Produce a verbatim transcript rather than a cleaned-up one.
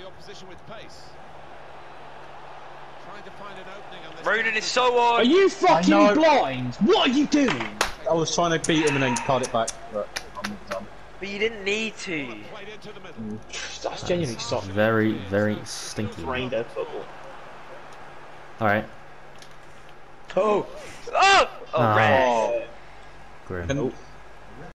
the opposition with pace. Trying to find an opening on this. Ronan is so on. Are you fucking blind? What are you doing? I was trying to beat him and then card it back, but I'm done. But you didn't need to. That's genuinely soft. Very, very stinky. Brain dead football. Alright. Oh! Oh! Oh, Ah. red. Grim. And